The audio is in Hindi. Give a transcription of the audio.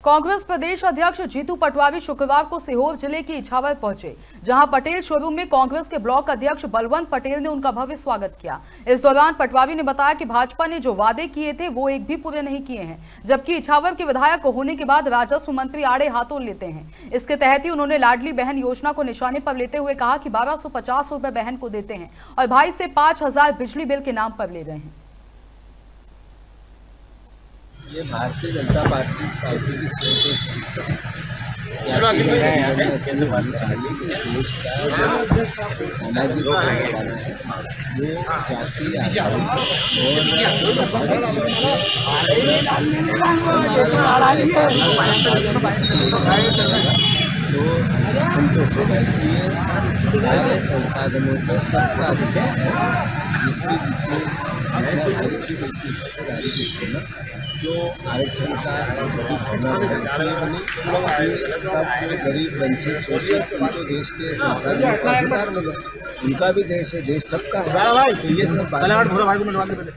कांग्रेस प्रदेश अध्यक्ष जीतू पटवारी शुक्रवार को सीहोर जिले के इछावर पहुंचे, जहां पटेल शोरूम में कांग्रेस के ब्लॉक अध्यक्ष बलवंत पटेल ने उनका भव्य स्वागत किया। इस दौरान पटवारी ने बताया कि भाजपा ने जो वादे किए थे वो एक भी पूरे नहीं किए हैं, जबकि इछावर के विधायक होने के बाद राजस्व मंत्री आड़े हाथों लेते हैं। इसके तहत ही उन्होंने लाडली बहन योजना को निशाने पर लेते हुए कहा कि 1250 रुपए बहन को देते हैं और भाई से 5000 बिजली बिल के नाम पर ले रहे हैं। ये भारतीय जनता पार्टी की सोच चाहिए कि देश का सामाजिक वो जाति तो संतोष होगा। इसलिए सारे संसाधनों पर सबका अधिकार है, जिसकी जितनी हिस्सेदारी देखते हैं जो आरक्षण का भावना बनी, सब गरीब वंचित शोषित उनको देश के संसाधनों का अधिकार मिले। उनका भी देश है, देश सबका है। तो ये सब